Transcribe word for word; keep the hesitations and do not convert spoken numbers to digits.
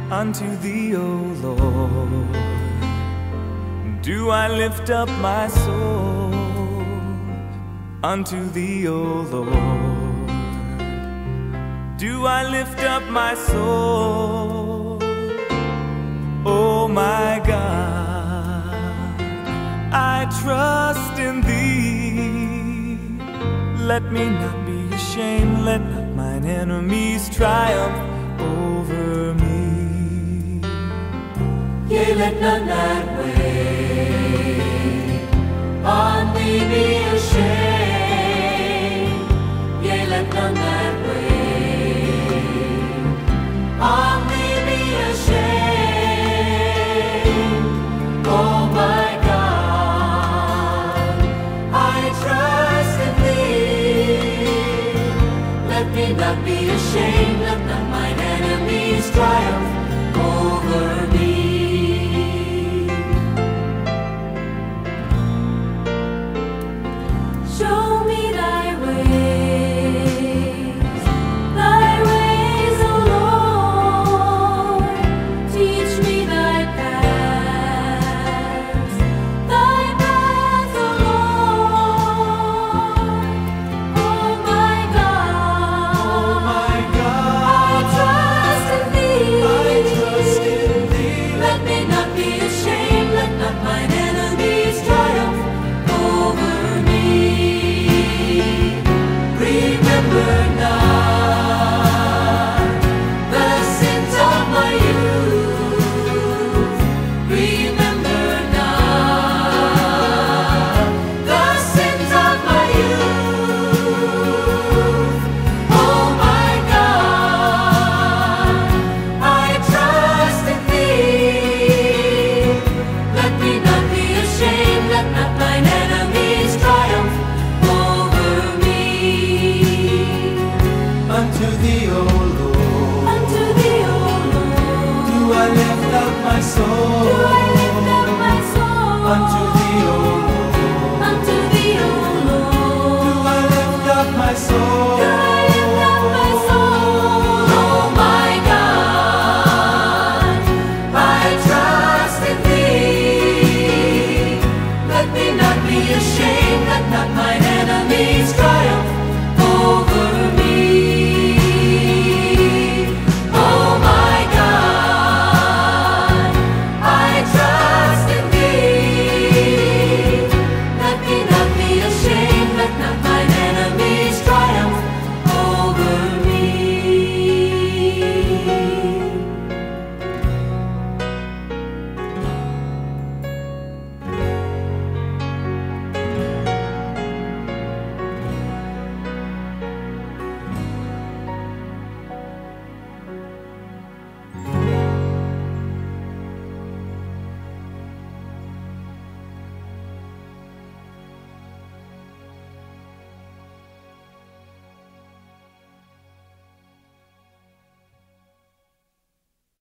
unto Thee, O Lord, do I lift up my soul. Unto Thee, O Lord, do I lift up my soul. Oh my God, I trust in Thee. Let me not be ashamed, let not mine enemies triumph over me. Yea, let none that wait on Thee be ashamed. Yea, let none that wait on Thee be ashamed. Oh my God, I trust in Thee. Let me not be ashamed, let not mine enemies triumph over me. Show me Thy ways, Thy ways, O Lord. Teach me Thy paths, Thy paths, O Lord. Oh my God, I trust in Thee. Let me not be ashamed, let not mine enemies triumph over me. Remember not the sins of my youth. Remember not the sins of my youth. Oh my God, I trust in Thee. Let me not be ashamed, let not mine enemies triumph over me. Unto Thee, O Lord, Unto Thee, O Lord, do I lift up my soul.